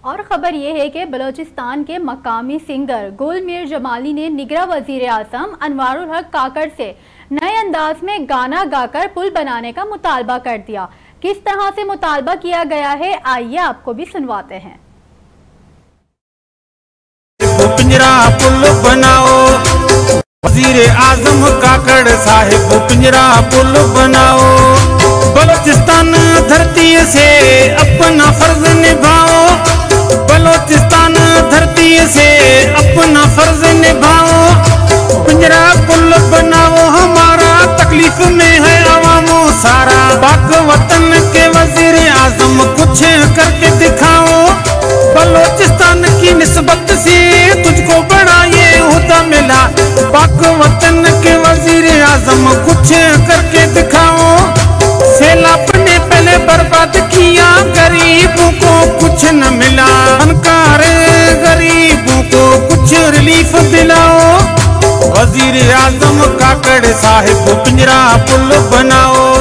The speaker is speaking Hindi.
और ख़बर ये है कि बलूचिस्तान के मकामी सिंगर गुल मीर जमाली ने निगरा वज़ीर आज़म अनवारुल हक काकड़ से नए अंदाज में गाना गाकर पुल बनाने का मुतालबा कर दिया। किस तरह से मुतालबा किया गया है, आइए आपको भी सुनवाते हैं। पिंजरा पुल बनाओ, वज़ीर आज़म काकड़ साहिब पिंजरा पुल बनाओ। बलूचिस्तान धरती से अपना फर्ज निभाओ, बलूचिस्तान धरती से अपना फर्ज निभाओ। पिंजरा पुल बनाओ, हमारा तकलीफ में है अवामो सारा। पाक वतन के वज़ीर आज़म कुछ करके दिखाओ। बलूचिस्तान की निस्बत से तुझको बड़ा ये होता मिला। पाक वतन के वज़ीर आज़म कुछ करके दिखाओ। सैलाब ने पहले बर्बाद किया, गरीबों को कुछ न मिला। फनकार गरीबों को कुछ रिलीफ दिलाओ। वज़ीर आज़म काकड़ साहिब पिंजरा पुल बनाओ।